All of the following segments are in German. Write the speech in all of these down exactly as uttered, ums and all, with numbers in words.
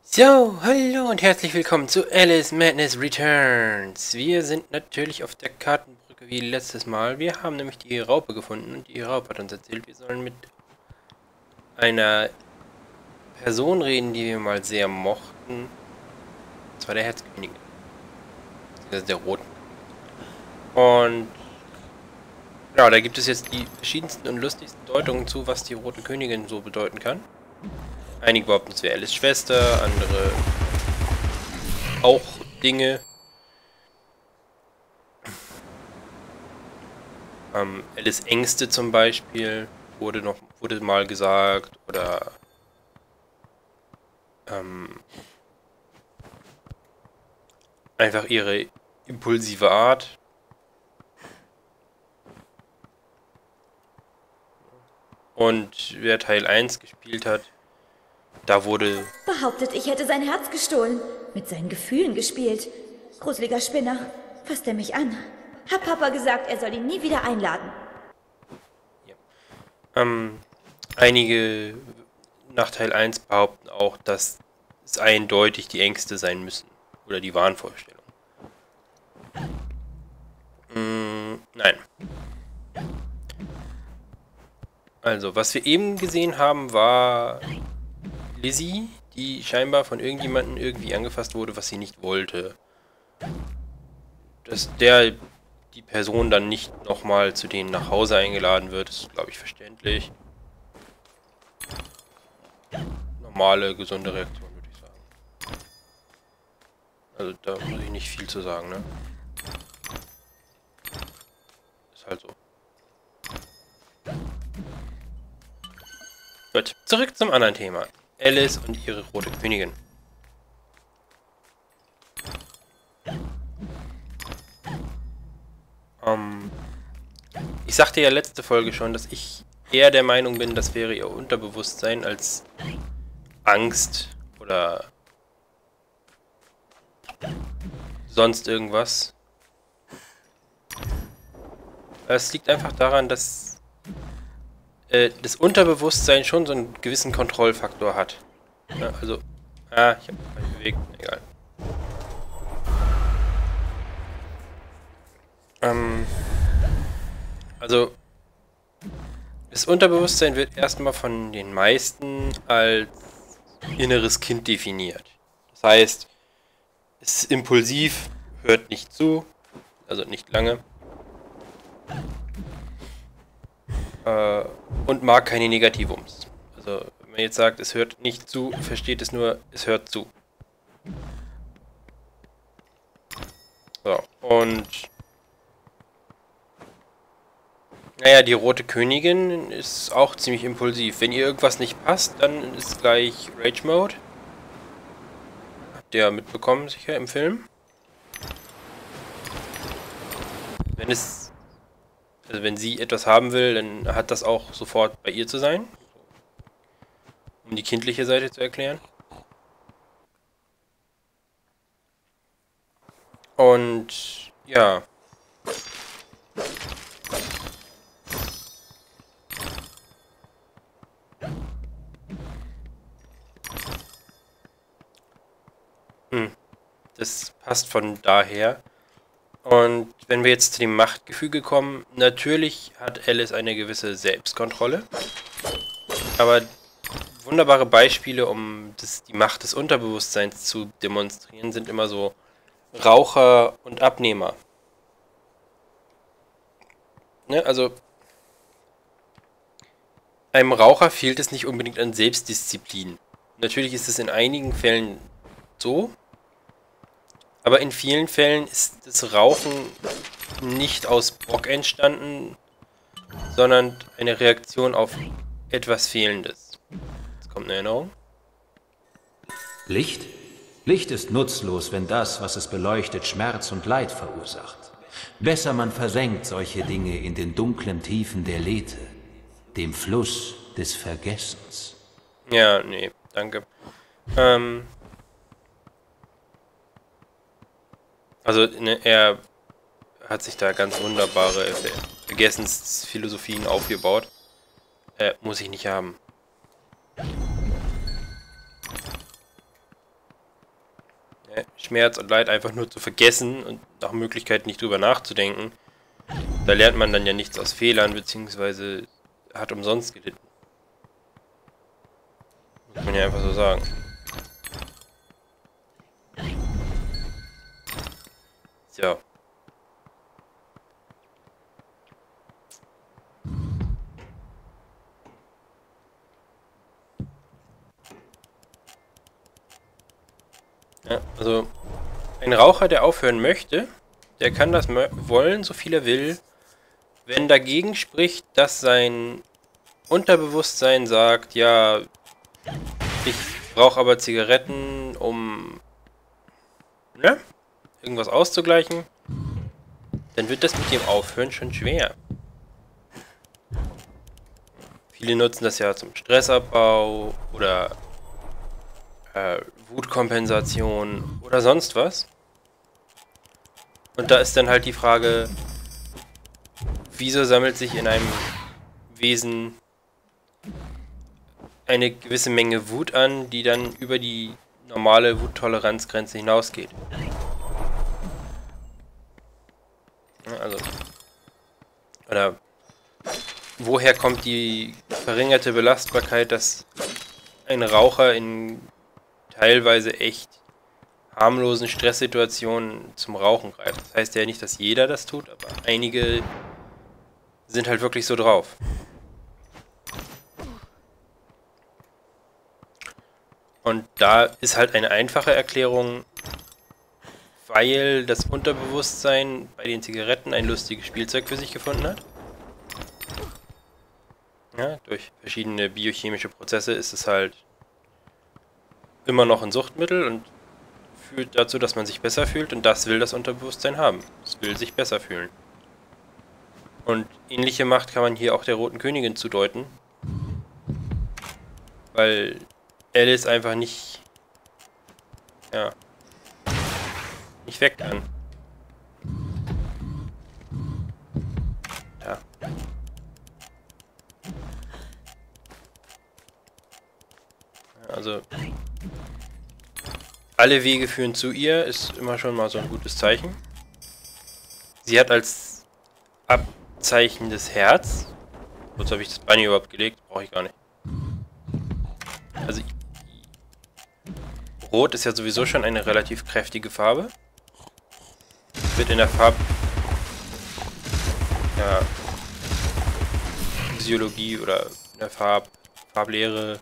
So, hallo und herzlich willkommen zu Alice Madness Returns. Wir sind natürlich auf der Kartenbrücke wie letztes Mal. Wir haben nämlich die Raupe gefunden und die Raupe hat uns erzählt, wir sollen mit einer Person reden, die wir mal sehr mochten. Und zwar der Herzkönigin. Also der Roten. Und ja, da gibt es jetzt die verschiedensten und lustigsten Deutungen zu, was die Rote Königin so bedeuten kann. Einige behaupten, es wäre Alice Schwester, andere auch Dinge. Ähm, Alice Ängste zum Beispiel wurde noch wurde mal gesagt, oder ähm, einfach ihre impulsive Art. Und wer Teil eins gespielt hat, da wurde... Behauptet, ich hätte sein Herz gestohlen. Mit seinen Gefühlen gespielt. Gruseliger Spinner. Fasst er mich an? Hat Papa gesagt, er soll ihn nie wieder einladen. Ja. Ähm, einige nach Teil eins behaupten auch, dass es eindeutig die Ängste sein müssen. Oder die Wahnvorstellung. Mm, nein. Also, was wir eben gesehen haben, war Lizzie, die scheinbar von irgendjemandem irgendwie angefasst wurde, was sie nicht wollte. Dass der die Person dann nicht nochmal zu denen nach Hause eingeladen wird, ist, glaube ich, verständlich. Normale, gesunde Reaktion, würde ich sagen. Also da muss ich nicht viel zu sagen, ne? Ist halt so. Gut, zurück zum anderen Thema. Alice und ihre rote Königin. Ähm, ich sagte ja letzte Folge schon, dass ich eher der Meinung bin, das wäre ihr Unterbewusstsein als Angst oder sonst irgendwas. Es liegt einfach daran, dass äh, das Unterbewusstsein schon so einen gewissen Kontrollfaktor hat. Ja, also, ah, ich habe mich bewegt, egal. Ähm, also, das Unterbewusstsein wird erstmal von den meisten als inneres Kind definiert. Das heißt, es ist impulsiv, hört nicht zu, also nicht lange. Äh, und mag keine Negativums. Also, wenn man jetzt sagt, es hört nicht zu, versteht es nur, es hört zu. So, und naja, die rote Königin ist auch ziemlich impulsiv. Wenn ihr irgendwas nicht passt, dann ist gleich Rage Mode. Habt ihr ja mitbekommen, sicher, im Film. Wenn es, also wenn sie etwas haben will, dann hat das auch sofort bei ihr zu sein. Um die kindliche Seite zu erklären. Und ja. Hm. Das passt von daher. Und wenn wir jetzt zu dem Machtgefüge kommen, natürlich hat Alice eine gewisse Selbstkontrolle. Aber wunderbare Beispiele, um das, die Macht des Unterbewusstseins zu demonstrieren, sind immer so Raucher und Abnehmer. Ne, also einem Raucher fehlt es nicht unbedingt an Selbstdisziplin. Natürlich ist es in einigen Fällen so, aber in vielen Fällen ist das Rauchen nicht aus Bock entstanden, sondern eine Reaktion auf etwas Fehlendes. Jetzt kommt eine Erinnerung. Licht? Licht ist nutzlos, wenn das, was es beleuchtet, Schmerz und Leid verursacht. Besser man versenkt solche Dinge in den dunklen Tiefen der Lethe, dem Fluss des Vergessens. Ja, nee, danke. Ähm, also, ne, er hat sich da ganz wunderbare Ver Vergessensphilosophien aufgebaut. Äh, muss ich nicht haben. ja, Schmerz und Leid einfach nur zu vergessen und nach Möglichkeit nicht drüber nachzudenken. Da lernt man dann ja nichts aus Fehlern, beziehungsweise hat umsonst gelitten. Muss man ja einfach so sagen. So. Ja, also ein Raucher, der aufhören möchte, der kann das wollen, so viel er will. Wenn dagegen spricht, dass sein Unterbewusstsein sagt, ja, ich brauche aber Zigaretten, um ne, irgendwas auszugleichen, dann wird das mit dem Aufhören schon schwer. Viele nutzen das ja zum Stressabbau oder äh, Wutkompensation oder sonst was. Und da ist dann halt die Frage, wieso sammelt sich in einem Wesen eine gewisse Menge Wut an, die dann über die normale Wuttoleranzgrenze hinausgeht. Ja, also, oder woher kommt die verringerte Belastbarkeit, dass ein Raucher in teilweise echt harmlosen Stresssituationen zum Rauchen greift? Das heißt ja nicht, dass jeder das tut, aber einige sind halt wirklich so drauf. Und da ist halt eine einfache Erklärung, weil das Unterbewusstsein bei den Zigaretten ein lustiges Spielzeug für sich gefunden hat. Ja, durch verschiedene biochemische Prozesse ist es halt immer noch ein Suchtmittel und führt dazu, dass man sich besser fühlt, und das will das Unterbewusstsein haben. Es will sich besser fühlen. Und ähnliche Macht kann man hier auch der Roten Königin zudeuten, weil Alice einfach nicht, ja, nicht weg kann. Ja. Also, alle Wege führen zu ihr, ist immer schon mal so ein gutes Zeichen. Sie hat als Abzeichen das Herz. Wozu habe ich das Bein überhaupt gelegt? Brauche ich gar nicht. Also, Rot ist ja sowieso schon eine relativ kräftige Farbe. Wird in der Farb... Ja, Physiologie oder in der Farb... Farblehre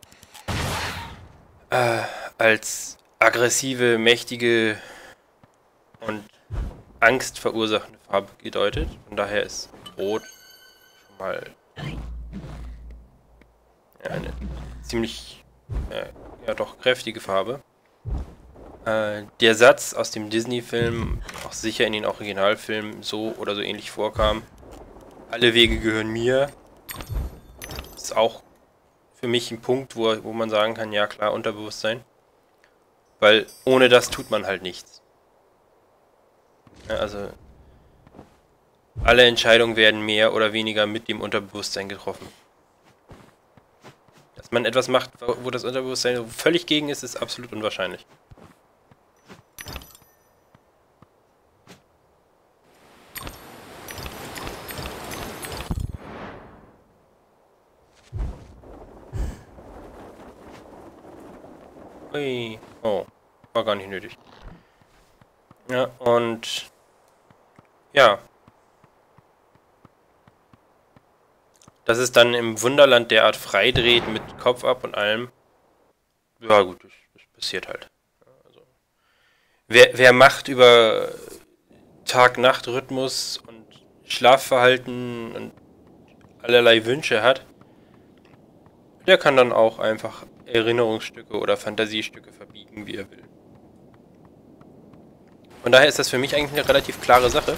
äh, als aggressive, mächtige und Angst verursachende Farbe gedeutet. Von daher ist Rot schon mal ja, eine ziemlich äh, ja doch kräftige Farbe. Äh, der Satz aus dem Disney-Film, auch sicher in den Originalfilmen so oder so ähnlich vorkam, alle Wege gehören mir, ist auch für mich ein Punkt, wo, wo man sagen kann, ja klar, Unterbewusstsein. Weil ohne das tut man halt nichts. Ja, also alle Entscheidungen werden mehr oder weniger mit dem Unterbewusstsein getroffen. Dass man etwas macht, wo das Unterbewusstsein völlig gegen ist, ist absolut unwahrscheinlich. Ui. Oh, war gar nicht nötig. Ja, und ja. Dass es dann im Wunderland derart frei dreht mit Kopf ab und allem. Ja gut, das, das passiert halt. Also, wer, wer Macht über Tag-Nacht-Rhythmus und Schlafverhalten und allerlei Wünsche hat, der kann dann auch einfach Erinnerungsstücke oder Fantasiestücke verbiegen, wie er will. Von daher ist das für mich eigentlich eine relativ klare Sache.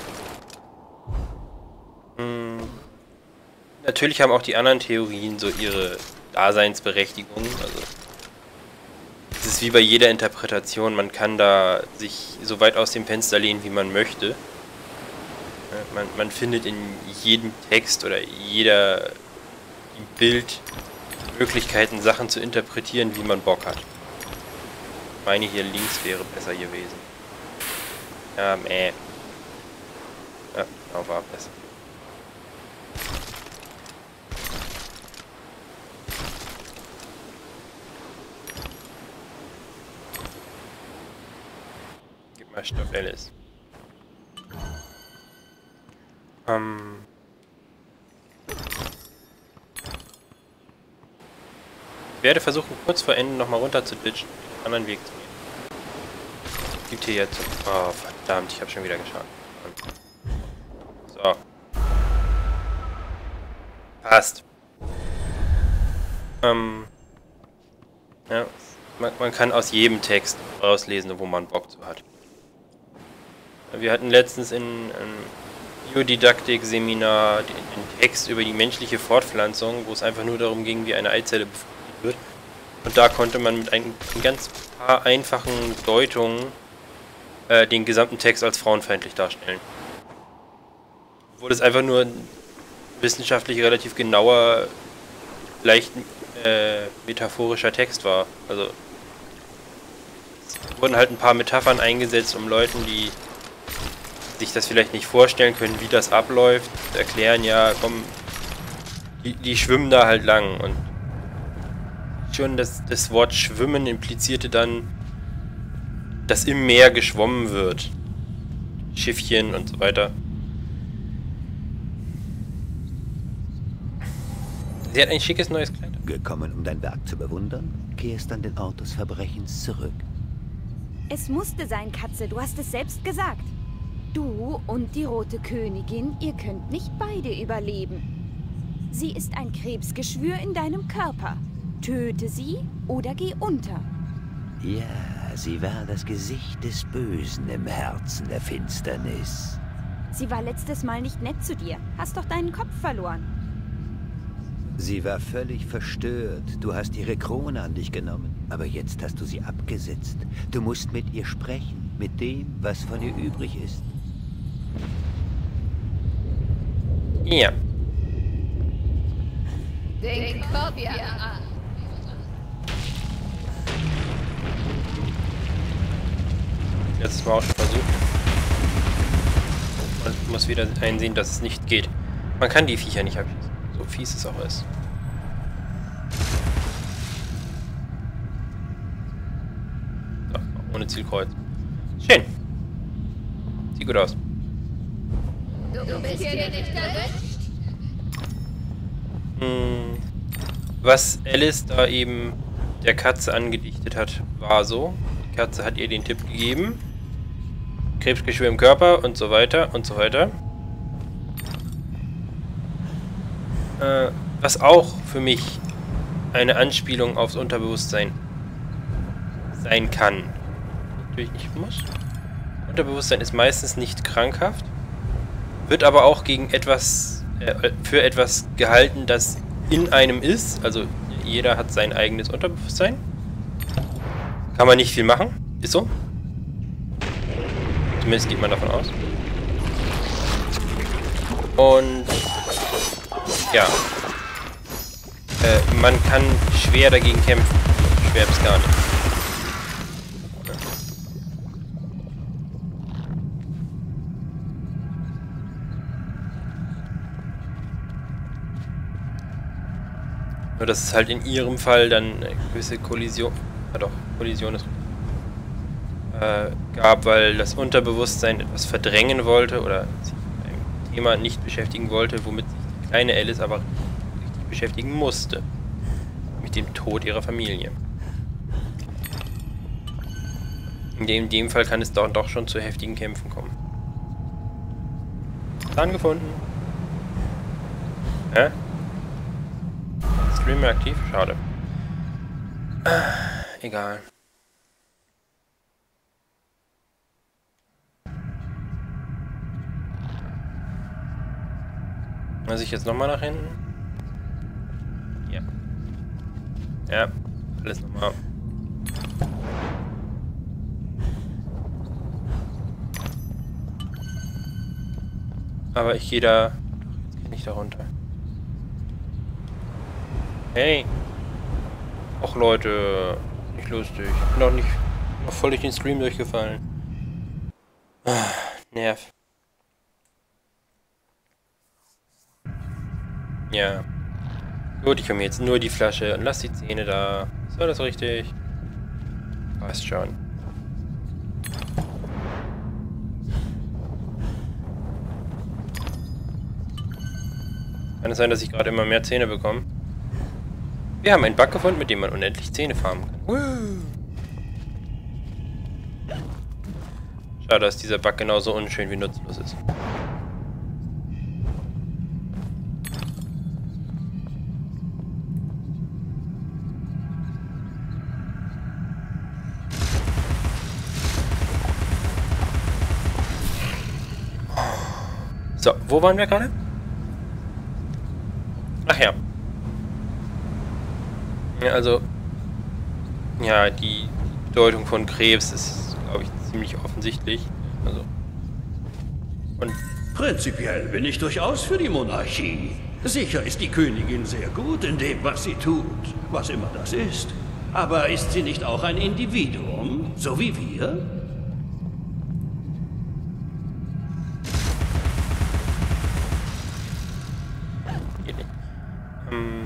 Hm. Natürlich haben auch die anderen Theorien so ihre Daseinsberechtigung. Also es ist wie bei jeder Interpretation, man kann da sich so weit aus dem Fenster lehnen, wie man möchte. Man, man findet in jedem Text oder jeder Bild Möglichkeiten, Sachen zu interpretieren, wie man Bock hat. Ich meine, hier links wäre besser gewesen. Ja, meh. Ja, genau, war besser. Gib mal Stoff, Alice. Ähm... Ich werde versuchen, kurz vor Ende nochmal runter zu ditchen, den anderen Weg zu nehmen. Gibt hier jetzt... Oh, verdammt, ich habe schon wieder geschaut. So. Passt. Ähm... Ja, man, man kann aus jedem Text rauslesen, wo man Bock zu hat. Wir hatten letztens in einem Biodidaktik-Seminar den, den Text über die menschliche Fortpflanzung, wo es einfach nur darum ging, wie eine Eizelle befruchtet wird. Und da konnte man mit ein, ein ganz paar einfachen Deutungen äh, den gesamten Text als frauenfeindlich darstellen. Obwohl es einfach nur ein wissenschaftlich relativ genauer, leicht äh, metaphorischer Text war. Also es wurden halt ein paar Metaphern eingesetzt, um Leuten, die sich das vielleicht nicht vorstellen können, wie das abläuft, zu erklären, ja, komm, die, die schwimmen da halt lang. Und schon das, das Wort schwimmen implizierte dann, dass im Meer geschwommen wird. Schiffchen und so weiter. Sie hat ein schickes neues Kleid. Gekommen, um dein Werk zu bewundern, kehrst an den Ort des Verbrechens zurück. Es musste sein, Katze, du hast es selbst gesagt. Du und die Rote Königin, ihr könnt nicht beide überleben. Sie ist ein Krebsgeschwür in deinem Körper. Töte sie oder geh unter. Ja, sie war das Gesicht des Bösen im Herzen der Finsternis. Sie war letztes Mal nicht nett zu dir. Hast doch deinen Kopf verloren. Sie war völlig verstört. Du hast ihre Krone an dich genommen. Aber jetzt hast du sie abgesetzt. Du musst mit ihr sprechen. Mit dem, was von ihr übrig ist. Ja. Den Skorpion an. Letztes Mal auch schon versucht. Man muss wieder einsehen, dass es nicht geht. Man kann die Viecher nicht abschießen. So fies es auch ist. So, ohne Zielkreuz. Schön. Sieht gut aus. Du bist hier nicht erwischt. Hm, was Alice da eben der Katze angedichtet hat, war so. Die Katze hat ihr den Tipp gegeben. Krebsgeschwür im Körper und so weiter und so weiter. Äh, was auch für mich eine Anspielung aufs Unterbewusstsein sein kann. Natürlich nicht muss. Unterbewusstsein ist meistens nicht krankhaft, wird aber auch gegen etwas, äh, für etwas gehalten, das in einem ist. Also jeder hat sein eigenes Unterbewusstsein. Kann man nicht viel machen. Ist so. Zumindest geht man davon aus. Und ja. Äh, man kann schwer dagegen kämpfen. Schwer bis gar nicht. Nur dass es halt in ihrem Fall dann eine gewisse Kollision, ja doch, Kollision ist äh, gab, weil das Unterbewusstsein etwas verdrängen wollte oder sich mit einem Thema nicht beschäftigen wollte, womit sich die kleine Alice aber richtig beschäftigen musste. Mit dem Tod ihrer Familie. In dem, in dem Fall kann es doch, doch schon zu heftigen Kämpfen kommen. Zahn gefunden. Hä? Streamer aktiv? Schade. Ah, egal. Muss ich jetzt nochmal nach hinten? Ja. Ja, alles nochmal. Aber ich gehe da... Doch, jetzt gehe ich da runter. Hey! Och Leute, nicht lustig. Ich bin doch nicht Noch voll durch den Stream durchgefallen. Ah, Nerv. Ja. Gut, ich hole mir jetzt nur die Flasche und lass die Zähne da. Ist das richtig? Passt schon. Kann es sein, dass ich gerade immer mehr Zähne bekomme? Wir haben einen Bug gefunden, mit dem man unendlich Zähne farmen kann. Woo! Schade, dass dieser Bug genauso unschön wie nutzlos ist. So, wo waren wir gerade? Ach ja. Ja, also... Ja, die Bedeutung von Krebs ist, glaube ich, ziemlich offensichtlich. Also... Und... Prinzipiell bin ich durchaus für die Monarchie. Sicher ist die Königin sehr gut in dem, was sie tut, was immer das ist. Aber ist sie nicht auch ein Individuum, so wie wir? Ähm,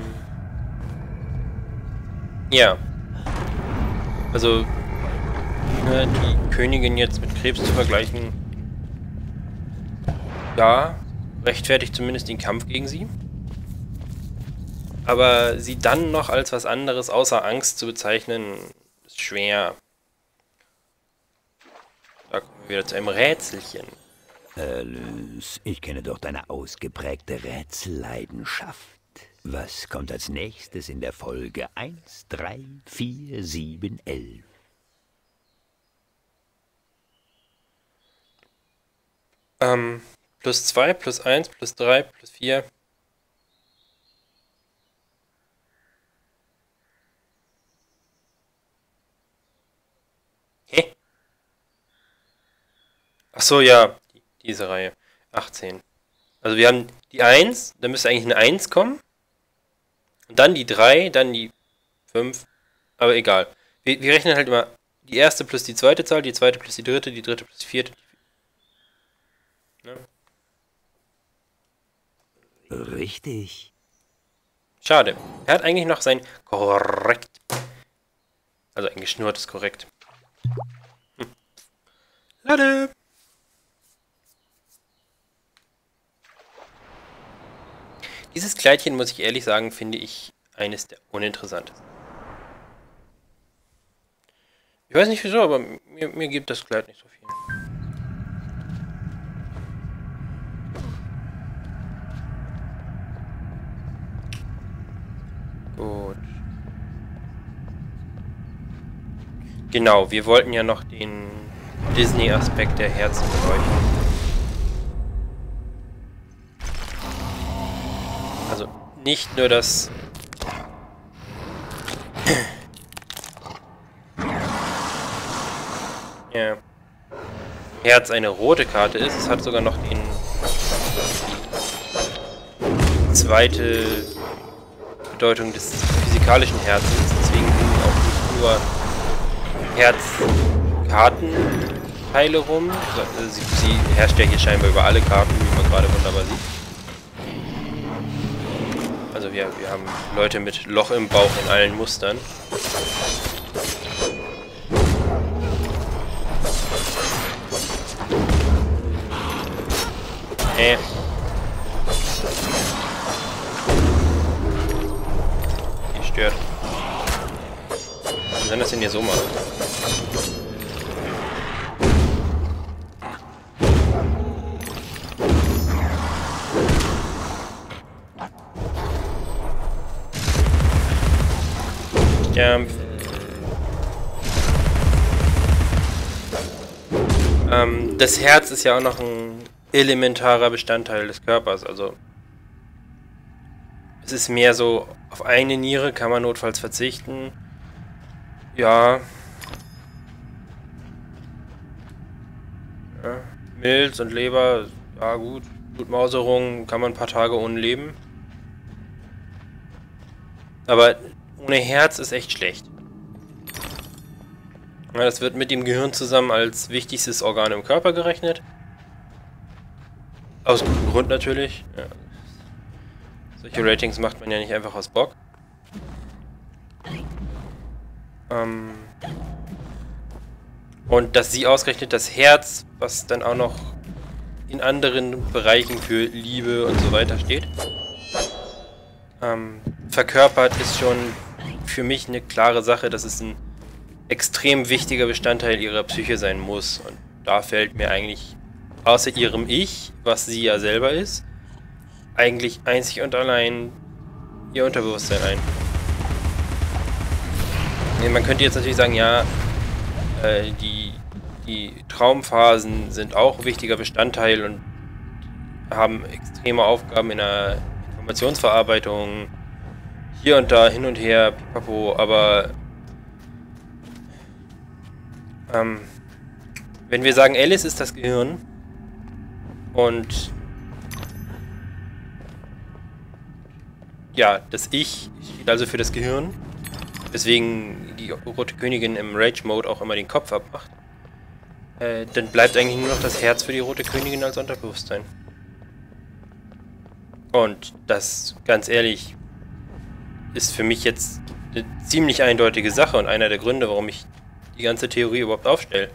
ja. Also, ne, die Königin jetzt mit Krebs zu vergleichen, ja, rechtfertigt zumindest den Kampf gegen sie. Aber sie dann noch als was anderes außer Angst zu bezeichnen, ist schwer. Da kommen wir wieder zu einem Rätselchen. Alice, ich kenne doch deine ausgeprägte Rätselleidenschaft. Was kommt als nächstes in der Folge eins, drei, vier, sieben, elf? Ähm, plus zwei, plus eins, plus drei, plus vier. Hä? Ach so, ja, die, diese Reihe. achtzehn. Also wir haben die eins, da müsste eigentlich eine eins kommen. Und dann die drei, dann die fünf. Aber egal. Wir, wir rechnen halt immer die erste plus die zweite Zahl, die zweite plus die dritte, die dritte plus die vierte. Ne? Richtig. Schade. Er hat eigentlich noch sein korrekt. Also ein geschnurrtes korrekt. Hm. Lade. Dieses Kleidchen, muss ich ehrlich sagen, finde ich eines der uninteressantesten. Ich weiß nicht wieso, aber mir, mir gibt das Kleid nicht so viel. Gut. Genau, wir wollten ja noch den Disney-Aspekt der Herzen beleuchten. Also nicht nur das ja, Herz eine rote Karte ist, es hat sogar noch den zweite Bedeutung des physikalischen Herzens, deswegen liegen auch nicht nur Herzkartenteile rum, also sie, sie herrscht ja hier scheinbar über alle Karten, wie man gerade wunderbar sieht. Also wir, wir haben Leute mit Loch im Bauch in allen Mustern. Äh. Die stört. Wie soll das denn hier so machen? Jump. Ähm, das Herz ist ja auch noch ein elementarer Bestandteil des Körpers, also es ist mehr so, auf eine Niere kann man notfalls verzichten. Ja. ja. Milz und Leber, ja gut. Blutmauserung kann man ein paar Tage ohne leben. Aber ohne Herz ist echt schlecht. Ja, das wird mit dem Gehirn zusammen als wichtigstes Organ im Körper gerechnet. Aus gutem Grund natürlich. Ja. Solche Ratings macht man ja nicht einfach aus Bock. Ähm Und dass sie ausgerechnet das Herz, was dann auch noch in anderen Bereichen für Liebe und so weiter steht, ähm, verkörpert, ist schon für mich eine klare Sache, dass es ein extrem wichtiger Bestandteil ihrer Psyche sein muss. Und da fällt mir eigentlich außer ihrem Ich, was sie ja selber ist, eigentlich einzig und allein ihr Unterbewusstsein ein. Ja, man könnte jetzt natürlich sagen, ja, äh, die, die Traumphasen sind auch ein wichtiger Bestandteil und haben extreme Aufgaben in der Informationsverarbeitung, hier und da, hin und her, pipapo, aber ähm, wenn wir sagen, Alice ist das Gehirn und ja, das Ich steht also für das Gehirn, weswegen die Rote Königin im Rage-Mode auch immer den Kopf abmacht, äh, dann bleibt eigentlich nur noch das Herz für die Rote Königin als Unterbewusstsein. Und das, ganz ehrlich, ist für mich jetzt eine ziemlich eindeutige Sache und einer der Gründe, warum ich die ganze Theorie überhaupt aufstelle.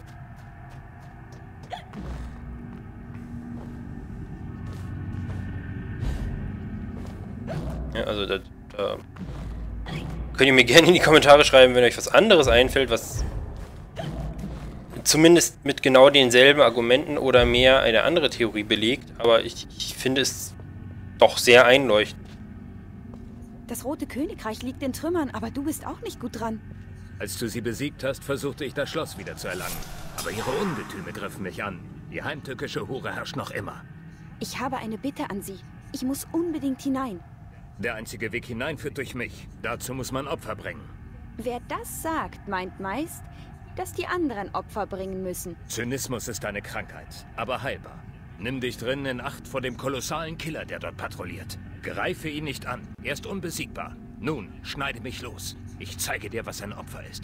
Ja, also da, da könnt ihr mir gerne in die Kommentare schreiben, wenn euch was anderes einfällt, was zumindest mit genau denselben Argumenten oder mehr eine andere Theorie belegt, aber ich, ich finde es doch sehr einleuchtend. Das Rote Königreich liegt in Trümmern, aber du bist auch nicht gut dran. Als du sie besiegt hast, versuchte ich das Schloss wieder zu erlangen. Aber ihre Ungetüme griffen mich an. Die heimtückische Hure herrscht noch immer. Ich habe eine Bitte an Sie. Ich muss unbedingt hinein. Der einzige Weg hinein führt durch mich. Dazu muss man Opfer bringen. Wer das sagt, meint meist, dass die anderen Opfer bringen müssen. Zynismus ist eine Krankheit, aber heilbar. Nimm dich drinnen in Acht vor dem kolossalen Killer, der dort patrouilliert. Greife ihn nicht an. Er ist unbesiegbar. Nun, schneide mich los. Ich zeige dir, was ein Opfer ist.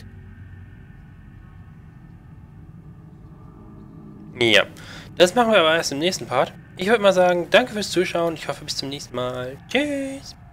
Ja, das machen wir aber erst im nächsten Part. Ich würde mal sagen, danke fürs Zuschauen. Ich hoffe, bis zum nächsten Mal. Tschüss.